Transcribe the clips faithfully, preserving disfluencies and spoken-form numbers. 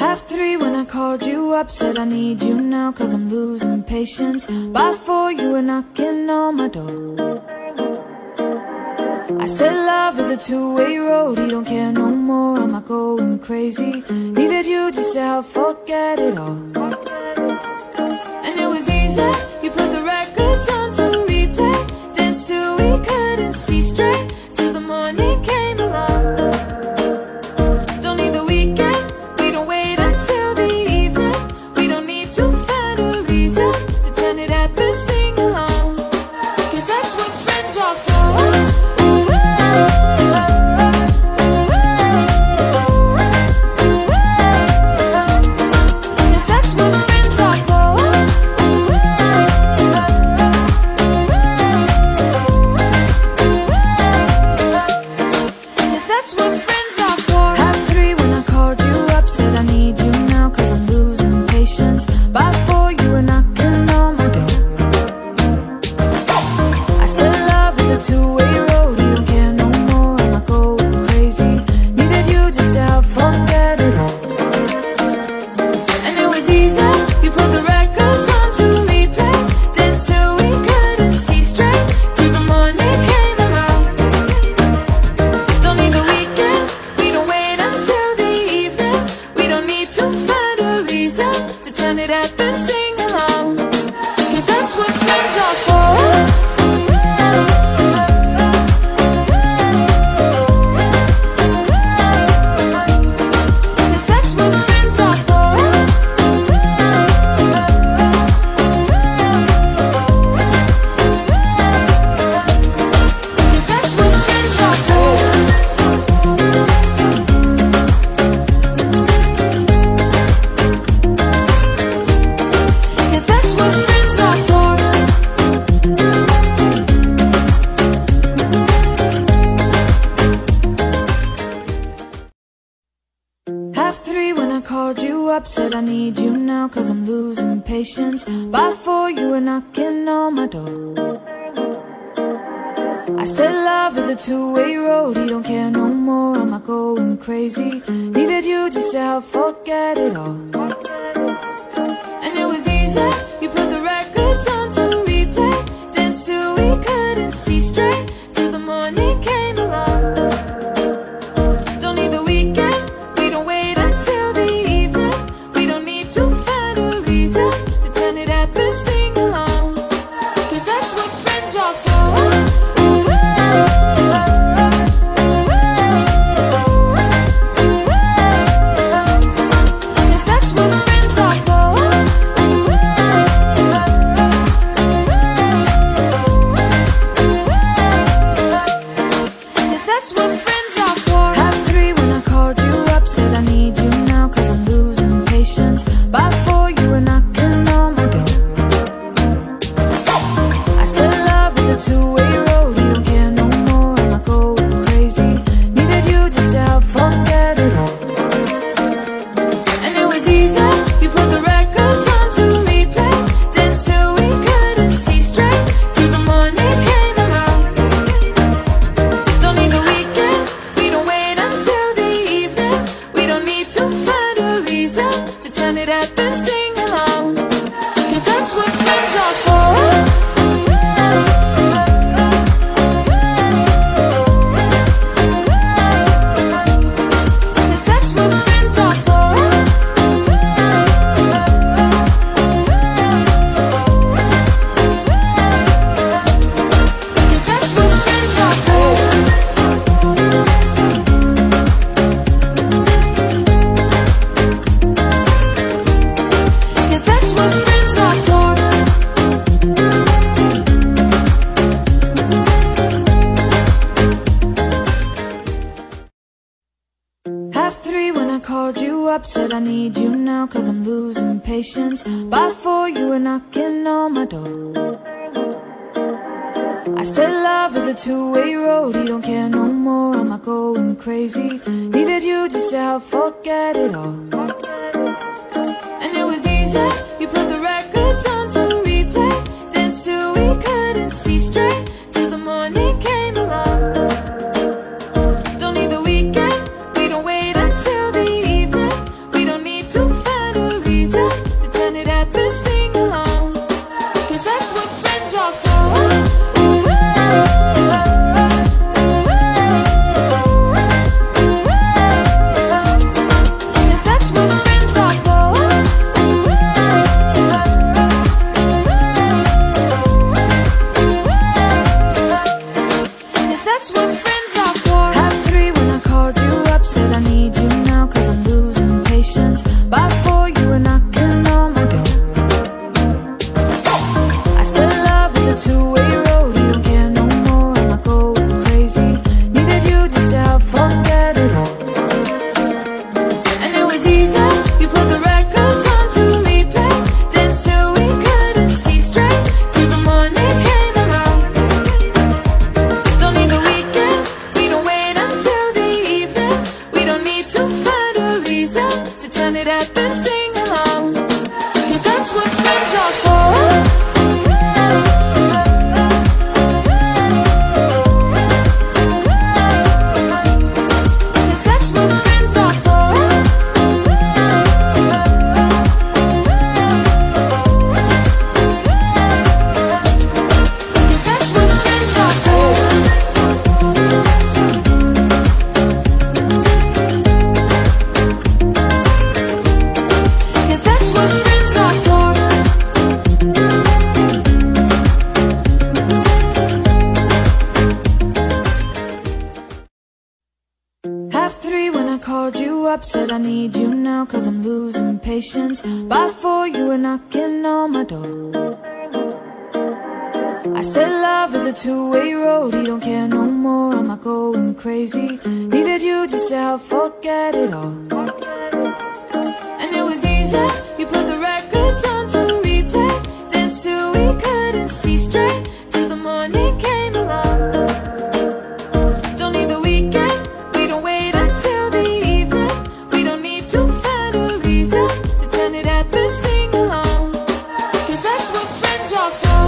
Half three when I called you up, said I need you now cause I'm losing patience. By four you were knocking on my door. I said love is a two-way road, you don't care no more, am I going crazy? Needed you just to help forget it all. And it was easy, you put the records on to replay, danced till we couldn't see straight, till the morning came along. Don't need the weekend, we don't wait until the evening, we don't need to find a reason to turn it up and sing along, cause that's what friends are for. Said I need you now cause I'm losing patience. By four you were knocking on my door. I said love is a two-way road, you don't care no more, am I going crazy? Needed you just to help forget it all. And it was easy, you put the records on to replay, danced till we couldn't see straight, till the morning came along. Don't need the weekend, we don't wait until the evening, we don't need to find a reason to turn it up and sing along, cause that's what friends are for. Cause that's what friends are for. Cause that's what friends are for. Half three when I called you up, said I need you now cause I'm losing patience. By four you were knocking on my door. I said love is a two-way road, you don't care no more, am I going crazy? Needed you just to help forget it all. And it was easy, you put the records on to replay, danced till we couldn't see straight, till the morning came around. Don't need the weekend, we don't wait until the evening, we don't need to find a reason to turn it up and sing along, cause that's what friends are for. Cause that's what friends are for. Cause that's what friends are for. Cause that's what friends are for. Half three when I called you up, said I need you now cause I'm losing patience. By four you were knocking on my door. I said love is a two-way road, you don't care no more, am I going crazy? Needed you just to help forget it all. And it was easy, you put the records on to replay, danced till we couldn't see straight, till the morning came along. Don't need the weekend, we don't wait until the evening, we don't need to turn it up and sing along. 'Cause that's what friends are for. Said I need you now cause I'm losing patience. By four you were knocking on my door. I said love is a two-way road, he don't care no more, am I going crazy? Needed you just to help forget it all. And it was easy, you put the records on to replay. Danced till we couldn't see straight, till the morning came along. Don't need the weekend, we don't wait until the evening. We don't need to find a reason to turn it up and sing along. 'Cause that's what friends are for.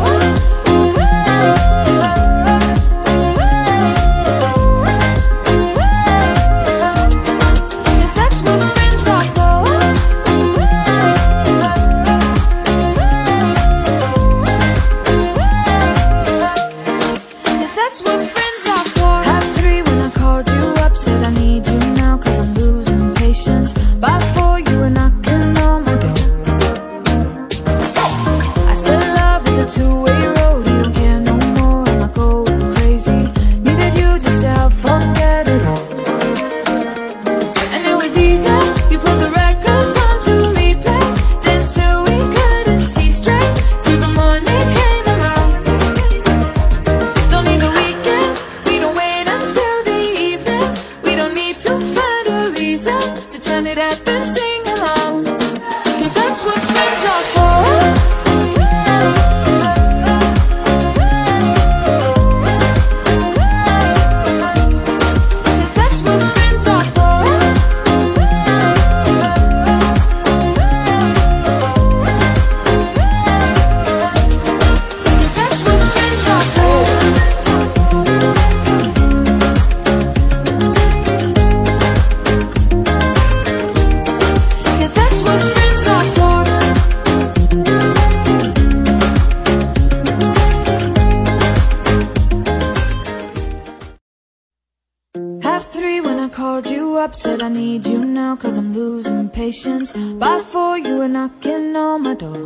Said I need you now cause I'm losing patience. By four you were knocking on my door.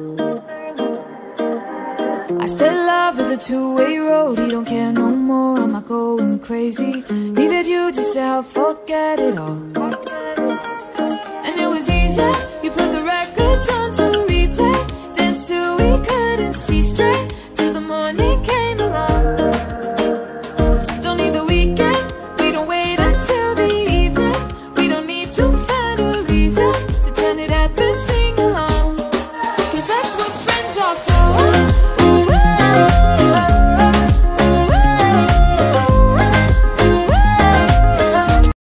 I said love is a two-way road, he don't care no more, am I going crazy? Needed you just to help forget it all. And it was easy,